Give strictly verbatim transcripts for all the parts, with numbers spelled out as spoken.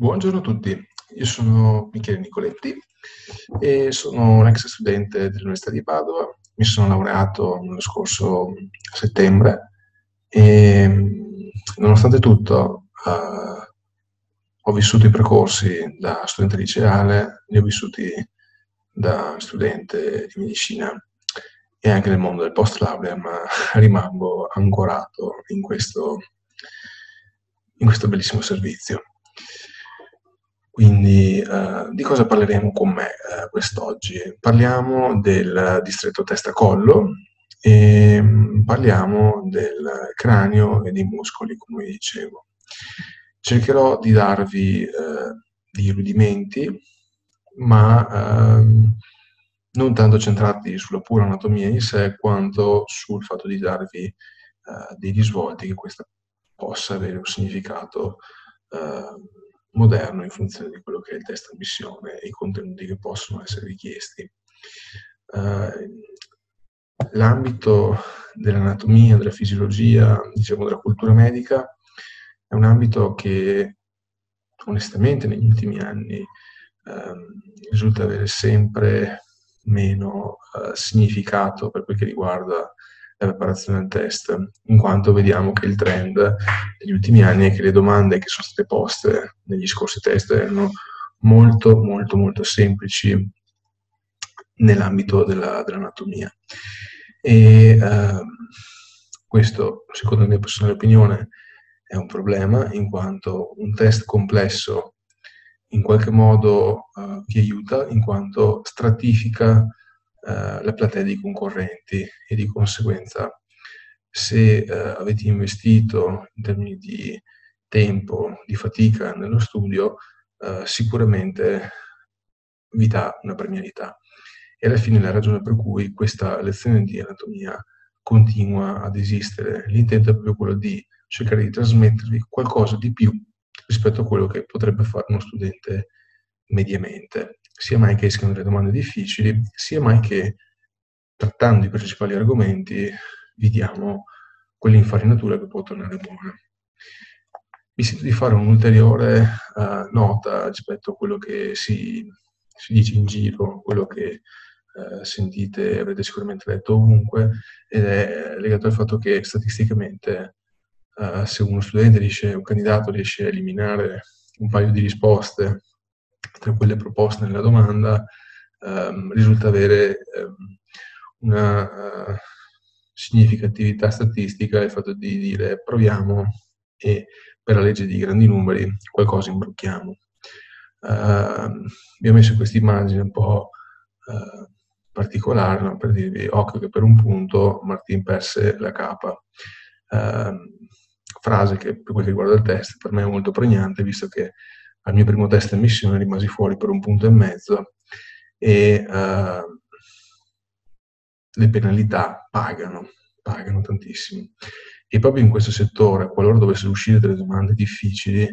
Buongiorno a tutti, io sono Michele Nicoletti e sono un ex studente dell'Università di Padova. Mi sono laureato nello scorso settembre e nonostante tutto eh, ho vissuto i percorsi da studente liceale, li ho vissuti da studente di medicina e anche nel mondo del post laurea, ma rimango ancorato in questo, in questo bellissimo servizio. Quindi eh, di cosa parleremo con me eh, quest'oggi? Parliamo del distretto testa-collo e mm, parliamo del cranio e dei muscoli, come dicevo. Cercherò di darvi eh, dei rudimenti, ma ehm, non tanto centrati sulla pura anatomia in sé, quanto sul fatto di darvi eh, dei risvolti che questa possa avere un significato eh, moderno in funzione di quello che è il test ammissione e i contenuti che possono essere richiesti. Eh, l'ambito dell'anatomia, della fisiologia, diciamo della cultura medica, è un ambito che onestamente negli ultimi anni ehm, risulta avere sempre meno eh, significato per quel che riguarda la preparazione al test, in quanto vediamo che il trend negli ultimi anni è che le domande che sono state poste negli scorsi test erano molto molto molto semplici nell'ambito della, dell'anatomia. E ehm, questo, secondo la mia personale opinione, è un problema, in quanto un test complesso in qualche modo eh, vi aiuta, in quanto stratifica eh, la platea dei concorrenti e di conseguenza se eh, avete investito in termini di tempo, di fatica nello studio, eh, sicuramente vi dà una premialità. E alla fine la ragione per cui questa lezione di anatomia continua ad esistere. L'intento è proprio quello di cercare di trasmettervi qualcosa di più rispetto a quello che potrebbe fare uno studente mediamente, sia mai che escano delle domande difficili, sia mai che, trattando i principali argomenti, vi diamo quell'infarinatura che può tornare buona. Mi sento di fare un'ulteriore uh, nota rispetto a quello che si, si dice in giro, quello che uh, sentite, avrete sicuramente letto ovunque, ed è legato al fatto che statisticamente uh, se uno studente riesce, un candidato riesce a eliminare un paio di risposte tra quelle proposte nella domanda, um, risulta avere um, una uh, significatività statistica il fatto di dire proviamo e per la legge di grandi numeri qualcosa imbrocchiamo. Uh, vi ho messo questa immagine un po' uh, particolare, no? Per dirvi occhio che per un punto Martin perse la capa. Uh, frase che per quel che riguarda il test per me è molto pregnante, visto che al mio primo test ammissione rimasi fuori per un punto e mezzo e uh, le penalità pagano, pagano tantissimo. E proprio in questo settore, qualora dovessero uscire delle domande difficili,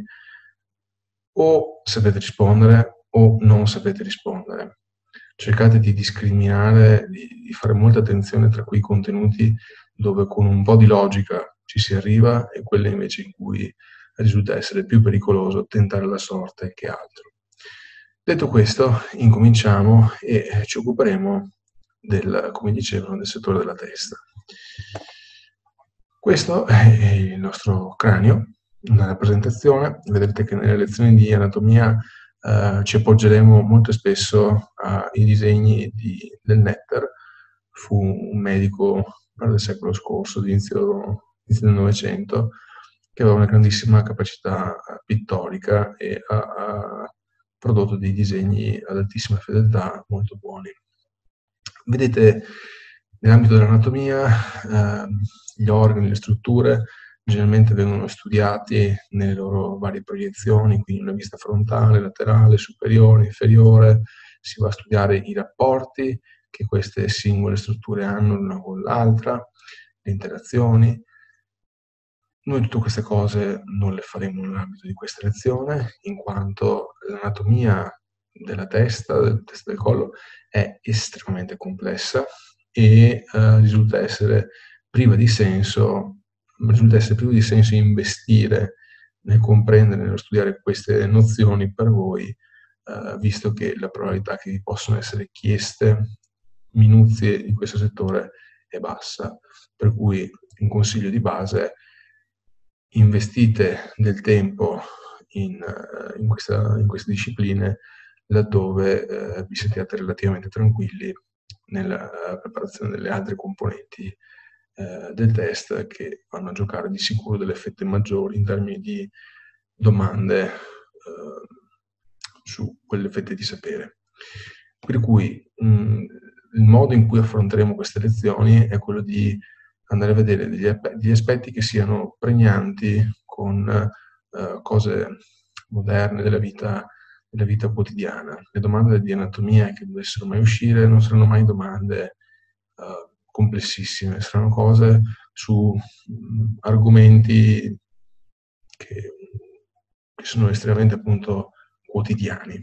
o sapete rispondere o non sapete rispondere. Cercate di discriminare, di, di fare molta attenzione tra quei contenuti dove con un po' di logica ci si arriva e quelle invece in cui risulta essere più pericoloso tentare la sorte che altro. Detto questo, incominciamo e ci occuperemo del, come dicevano, del settore della testa. Questo è il nostro cranio, una rappresentazione. Vedete che nelle lezioni di anatomia eh, ci appoggeremo molto spesso ai disegni di, del Netter. Fu un medico del secolo scorso, inizio, inizio del Novecento, che aveva una grandissima capacità pittorica e ha, ha prodotto dei disegni ad altissima fedeltà molto buoni. Vedete, nell'ambito dell'anatomia, eh, gli organi, le strutture generalmente vengono studiati nelle loro varie proiezioni, quindi una vista frontale, laterale, superiore, inferiore, si va a studiare i rapporti che queste singole strutture hanno l'una con l'altra, le interazioni. Noi tutte queste cose non le faremo nell'ambito di questa lezione, in quanto l'anatomia della testa, del testa del collo, è estremamente complessa e eh, risulta essere priva di senso, risulta essere privo di senso investire nel comprendere, nello studiare queste nozioni per voi, eh, visto che la probabilità che vi possono essere chieste minuzie di questo settore è bassa, per cui un consiglio di base è: investite del tempo in, in, questa, in queste discipline laddove eh, vi sentiate relativamente tranquilli nella preparazione delle altre componenti eh, del test, che vanno a giocare di sicuro delle fette maggiori in termini di domande eh, su quelle fette di sapere. Per cui mh, il modo in cui affronteremo queste lezioni è quello di andare a vedere degli, degli aspetti che siano pregnanti con eh, cose moderne della vita, della vita quotidiana. Le domande di anatomia che dovessero mai uscire non saranno mai domande eh, complessissime, saranno cose su mh, argomenti che, che sono estremamente appunto quotidiani.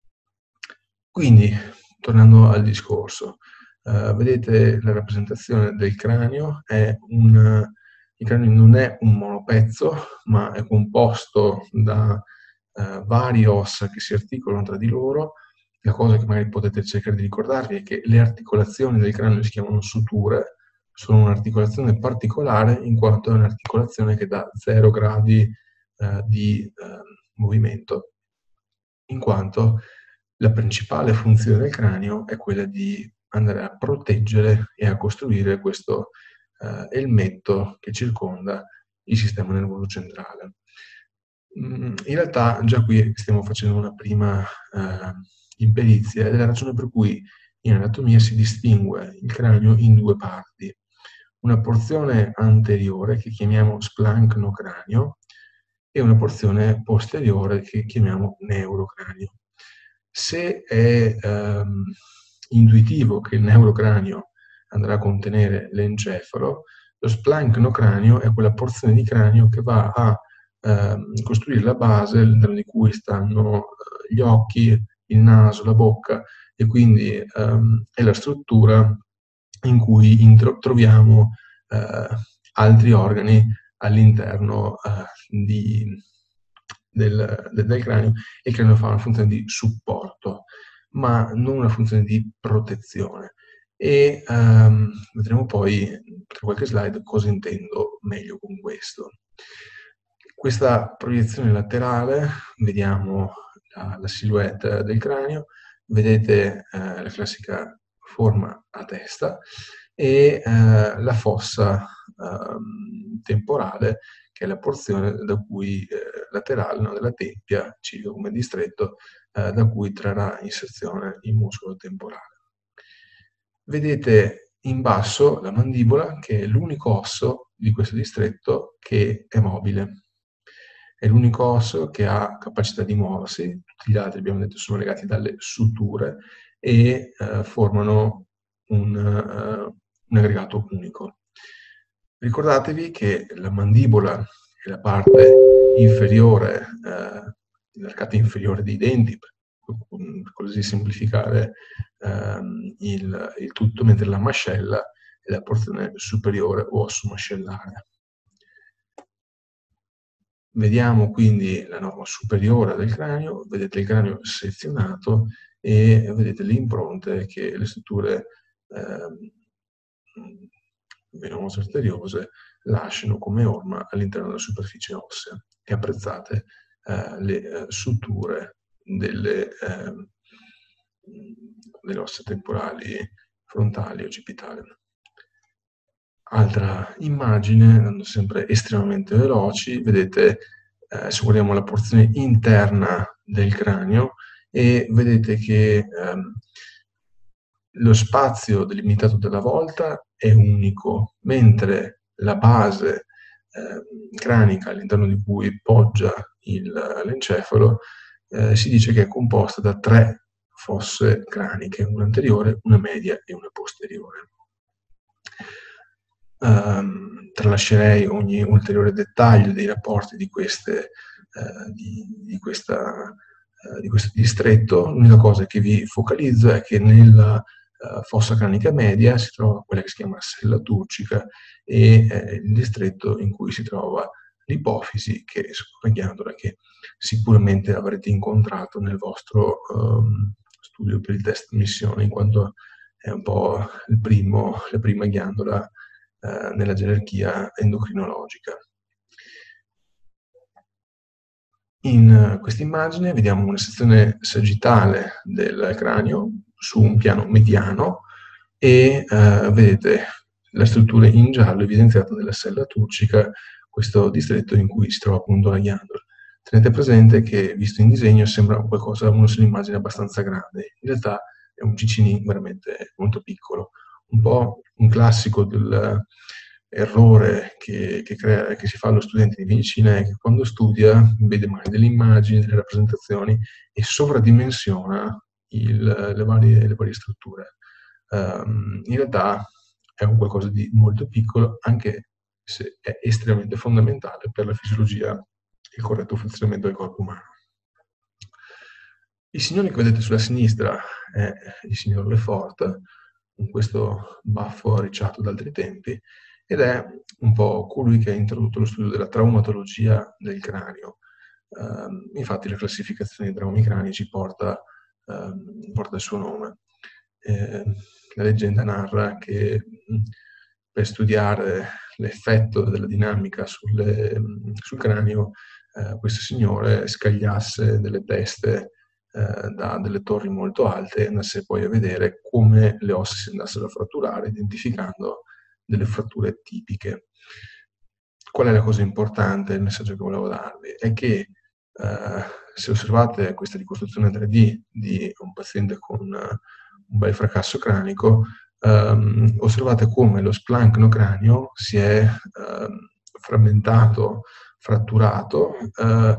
Quindi, tornando al discorso, Uh, vedete la rappresentazione del cranio, è un, il cranio non è un monopezzo, ma è composto da uh, varie ossa che si articolano tra di loro. La cosa che magari potete cercare di ricordarvi è che le articolazioni del cranio si chiamano suture, sono un'articolazione particolare in quanto è un'articolazione che dà zero gradi uh, di uh, movimento, in quanto la principale funzione del cranio è quella di andare a proteggere e a costruire questo eh, elmetto che circonda il sistema nervoso centrale. In realtà già qui stiamo facendo una prima eh, imperizia, ed è la ragione per cui in anatomia si distingue il cranio in due parti. Una porzione anteriore che chiamiamo splanchnocranio e una porzione posteriore che chiamiamo neurocranio. Se è ehm, intuitivo che il neurocranio andrà a contenere l'encefalo, lo splanchnocranio è quella porzione di cranio che va a ehm, costruire la base all'interno di cui stanno eh, gli occhi, il naso, la bocca, e quindi ehm, è la struttura in cui intro- troviamo eh, altri organi all'interno eh, di, del, del, del cranio, e il cranio fa una funzione di supporto, ma non una funzione di protezione. E um, vedremo poi tra qualche slide cosa intendo meglio con questo. Questa proiezione laterale, vediamo la, la silhouette del cranio, vedete eh, la classica forma a testa e eh, la fossa eh, temporale, che è la porzione da cui, eh, laterale, no, della tempia, ciglio come distretto, eh, da cui trarrà inserzione il muscolo temporale. Vedete in basso la mandibola, che è l'unico osso di questo distretto che è mobile. È l'unico osso che ha capacità di muoversi, tutti gli altri, abbiamo detto, sono legati dalle suture e eh, formano un, uh, un aggregato unico. Ricordatevi che la mandibola è la parte inferiore, eh, l'arcata inferiore dei denti, per così semplificare ehm, il, il tutto, mentre la mascella è la porzione superiore o osso mascellare. Vediamo quindi la norma superiore del cranio, vedete il cranio sezionato e vedete le impronte che le strutture eh, venoso-arteriose lasciano come orma all'interno della superficie ossea, e apprezzate eh, le eh, suture delle, eh, delle ossa temporali frontali o occipitali. Altra immagine, andando sempre estremamente veloci, vedete, eh, se guardiamo la porzione interna del cranio, e vedete che ehm, lo spazio delimitato dalla volta è unico, mentre la base eh, cranica all'interno di cui poggia l'encefalo eh, si dice che è composta da tre fosse craniche, una anteriore, una media e una posteriore. Um, tralascerei ogni ulteriore dettaglio dei rapporti di, queste, uh, di, di, questa, uh, di questo distretto. L'unica cosa che vi focalizzo è che nella uh, fossa cranica media si trova quella che si chiama sella turcica, e eh, il distretto in cui si trova l'ipofisi, che è una ghiandola che sicuramente avrete incontrato nel vostro um, studio per il test missione, in quanto è un po' il primo, la prima ghiandola eh, nella gerarchia endocrinologica. In questa immagine vediamo una sezione sagittale del cranio su un piano mediano e eh, vedete la struttura in giallo evidenziata della sella turcica, questo distretto in cui si trova appunto la ghiandola. Tenete presente che visto in disegno sembra qualcosa, uno se lo immagina abbastanza grande, in realtà è un ciccinino veramente molto piccolo, un po' un classico del errore che, che, crea, che si fa allo studente di medicina è che quando studia vede magari delle immagini, delle rappresentazioni e sovradimensiona il, le, varie, le varie strutture. Um, in realtà è un qualcosa di molto piccolo, anche se è estremamente fondamentale per la fisiologia e il corretto funzionamento del corpo umano. Il signore che vedete sulla sinistra è il signor Lefort, con questo baffo arricciato da altri tempi, ed è un po' colui che ha introdotto lo studio della traumatologia del cranio. Um, infatti la classificazione dei traumi cranici porta, um, porta il suo nome. Eh, la leggenda narra che mh, per studiare l'effetto della dinamica sulle, mh, sul cranio eh, questo signore scagliasse delle teste eh, da delle torri molto alte e andasse poi a vedere come le ossa si andassero a fratturare, identificando delle fratture tipiche. Qual è la cosa importante, il messaggio che volevo darvi? È che eh, se osservate questa ricostruzione tre D di un paziente con uh, un bel fracasso cranico, um, osservate come lo splanchnocranio si è uh, frammentato, fratturato, uh,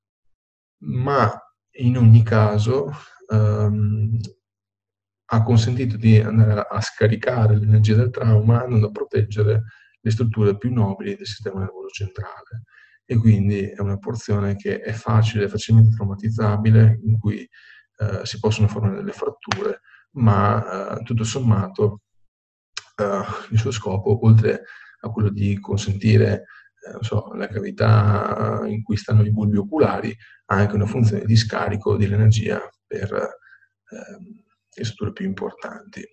ma in ogni caso um, ha consentito di andare a scaricare l'energia del trauma, andando a proteggere le strutture più nobili del sistema nervoso centrale. E quindi è una porzione che è facile, facilmente traumatizzabile, in cui eh, si possono formare delle fratture, ma eh, tutto sommato eh, il suo scopo, oltre a quello di consentire eh, non so, la cavità in cui stanno i bulbi oculari, ha anche una funzione di scarico dell'energia per eh, le strutture più importanti.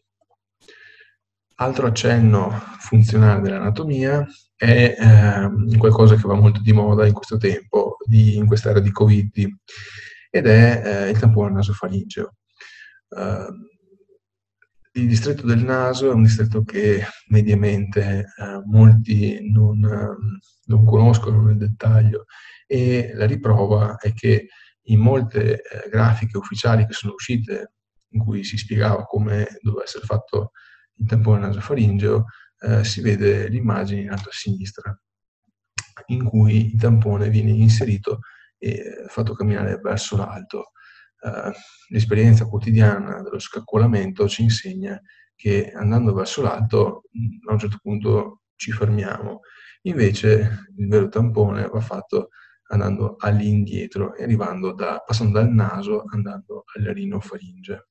Altro accenno funzionale dell'anatomia è eh, qualcosa che va molto di moda in questo tempo, di, in quest'era di Covid, ed è eh, il tampone nasofaringeo. Uh, il distretto del naso è un distretto che mediamente eh, molti non, eh, non conoscono nel dettaglio, e la riprova è che in molte eh, grafiche ufficiali che sono uscite, in cui si spiegava come doveva essere fatto il tampone nasofaringeo, eh, si vede l'immagine in alto a sinistra, in cui il tampone viene inserito e fatto camminare verso l'alto. Uh, l'esperienza quotidiana dello scaccolamento ci insegna che andando verso l'alto a un certo punto ci fermiamo, invece il vero tampone va fatto andando all'indietro e arrivando da, passando dal naso andando alla rinofaringe,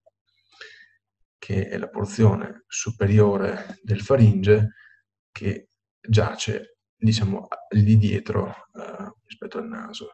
che è la porzione superiore del faringe che giace, diciamo, lì dietro uh, rispetto al naso.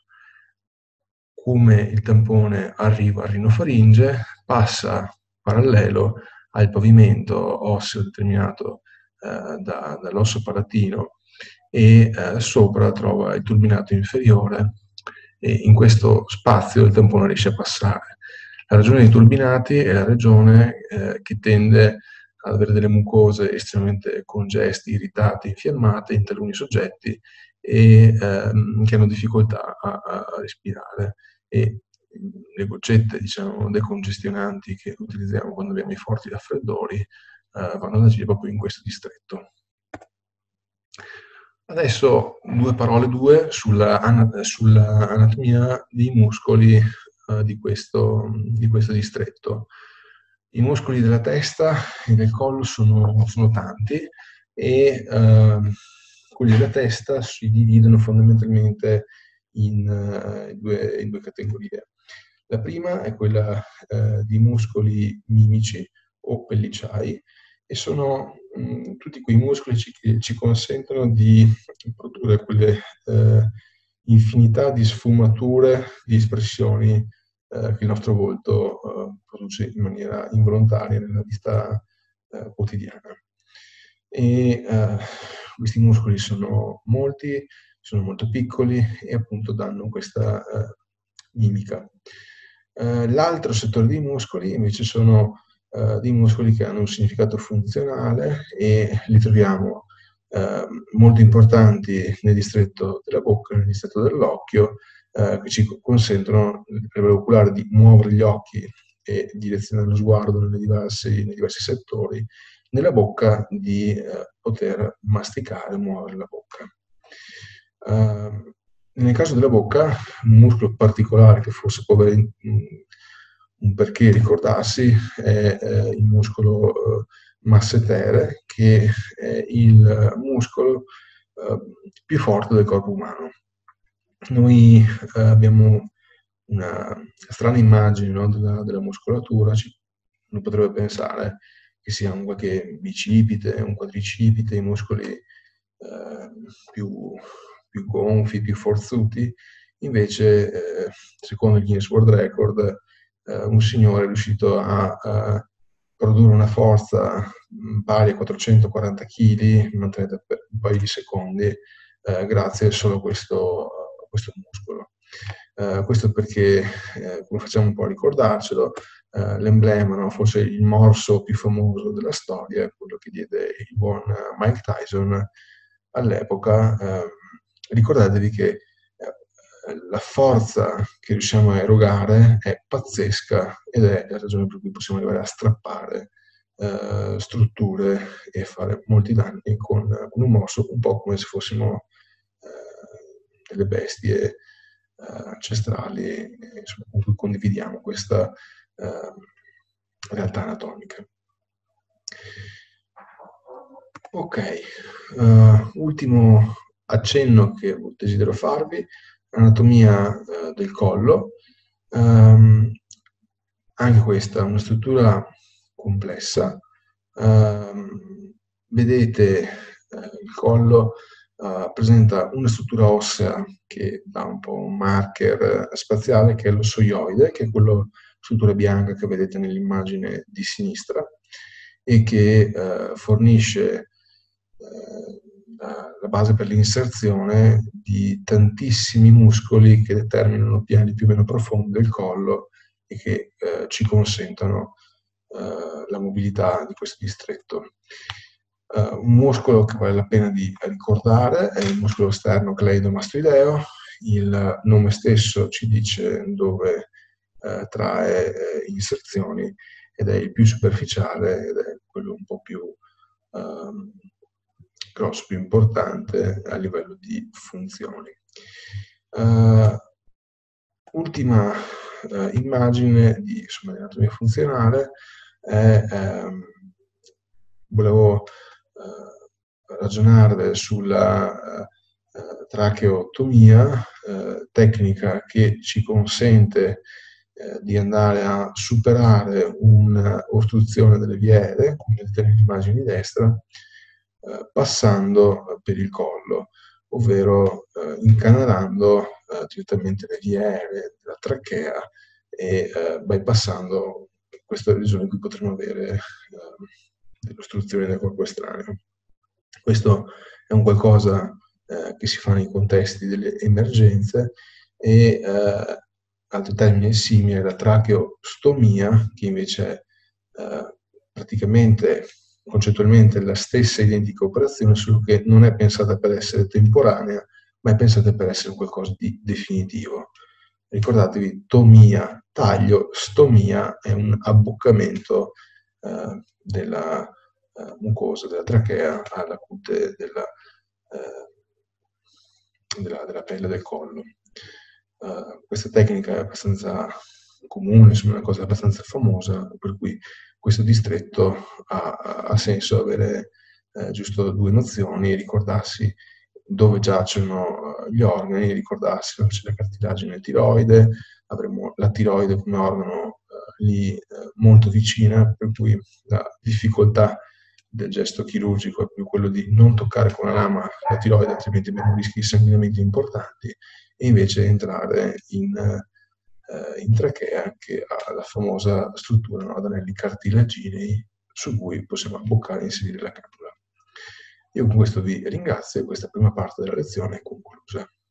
Come il tampone arriva al rinofaringe, passa parallelo al pavimento osseo determinato eh, da, dall'osso palatino e eh, sopra trova il turbinato inferiore, e in questo spazio il tampone riesce a passare. La regione dei turbinati è la regione eh, che tende ad avere delle mucose estremamente congesti, irritate, infiammate in taluni soggetti e ehm, che hanno difficoltà a, a respirare. E le goccette, diciamo, decongestionanti che utilizziamo quando abbiamo i forti raffreddori eh, vanno ad agire proprio in questo distretto. Adesso due parole due sulla, sulla anatomia dei muscoli eh, di, questo, di questo distretto. I muscoli della testa e del collo sono, sono tanti e eh, quelli della testa si dividono fondamentalmente in, uh, in, due, in due categorie. La prima è quella uh, di muscoli mimici o pellicei, e sono mh, tutti quei muscoli ci, che ci consentono di produrre quelle eh, infinità di sfumature, di espressioni eh, che il nostro volto eh, produce in maniera involontaria nella vita eh, quotidiana. E eh, questi muscoli sono molti, sono molto piccoli e appunto danno questa eh, mimica. Eh, l'altro settore dei muscoli invece sono eh, dei muscoli che hanno un significato funzionale e li troviamo eh, molto importanti nel distretto della bocca, nel distretto dell'occhio, eh, che ci consentono a livello oculare di muovere gli occhi e direzionare lo sguardo nei diversi, nei diversi settori, nella bocca di eh, poter masticare e muovere la bocca. Uh, nel caso della bocca, un muscolo particolare che forse può avere un perché ricordarsi è eh, il muscolo eh, massetere, che è il muscolo eh, più forte del corpo umano. Noi eh, abbiamo una strana immagine, no, della, della muscolatura, ci, uno potrebbe pensare che sia un qualche bicipite, un quadricipite, i muscoli eh, più, più gonfi, più forzuti. Invece, eh, secondo il Guinness World Record, eh, un signore è riuscito a, a produrre una forza pari a quattrocentoquaranta chili, mantenete per un paio di secondi, eh, grazie solo a questo, a questo muscolo. Uh, questo perché, eh, come facciamo un po' a ricordarcelo, uh, l'emblema, no? Forse il morso più famoso della storia, quello che diede il buon uh, Mike Tyson all'epoca. Uh, ricordatevi che uh, la forza che riusciamo a erogare è pazzesca ed è la ragione per cui possiamo arrivare a strappare uh, strutture e fare molti danni con, con un morso, un po' come se fossimo uh, delle bestie ancestrali, insomma, con cui condividiamo questa uh, realtà anatomica. Ok, uh, ultimo accenno che desidero farvi, anatomia uh, del collo. Um, anche questa è una struttura complessa. Um, vedete uh, il collo Uh, presenta una struttura ossea che dà un po' un marker uh, spaziale, che è l'ossoioide, che è quella struttura bianca che vedete nell'immagine di sinistra e che uh, fornisce uh, la, la base per l'inserzione di tantissimi muscoli che determinano piani più o meno profondi del collo e che uh, ci consentono uh, la mobilità di questo distretto. Uh, un muscolo che vale la pena di ricordare è il muscolo esterno cleidomastoideo. Il nome stesso ci dice dove uh, trae uh, inserzioni ed è il più superficiale ed è quello un po' più uh, grosso, più importante a livello di funzioni. Uh, ultima uh, immagine di, insomma, di anatomia funzionale è, um, volevo Uh, ragionare sulla uh, tracheotomia, uh, tecnica che ci consente uh, di andare a superare un'ostruzione delle vie aeree, come vedete nell'immagine di destra, uh, passando per il collo, ovvero uh, incanalando uh, direttamente le vie aeree della trachea e uh, bypassando questa regione in cui potremo avere uh, delle ostruzioni del corpo estraneo. Questo è un qualcosa eh, che si fa nei contesti delle emergenze e eh, altro termine simile è la tracheostomia, che invece è eh, praticamente concettualmente la stessa identica operazione, solo che non è pensata per essere temporanea, ma è pensata per essere qualcosa di definitivo. Ricordatevi, tomia, taglio, stomia è un abboccamento eh, della uh, mucosa della trachea alla cute della, uh, della, della pelle del collo. Uh, questa tecnica è abbastanza comune, insomma, è una cosa abbastanza famosa, per cui questo distretto ha, ha senso avere eh, giusto due nozioni, ricordarsi dove giacciono gli organi, ricordarsi dove c'è la cartilagine tiroide, avremo la tiroide come organo eh, lì eh, molto vicina, per cui la difficoltà del gesto chirurgico è più quello di non toccare con la lama la tiroide, altrimenti abbiamo rischi di sanguinamenti importanti, e invece entrare in, eh, in trachea, che ha la famosa struttura, no, ad anelli cartilaginei su cui possiamo abboccare e inserire la cannula. Io con questo vi ringrazio e questa prima parte della lezione è conclusa.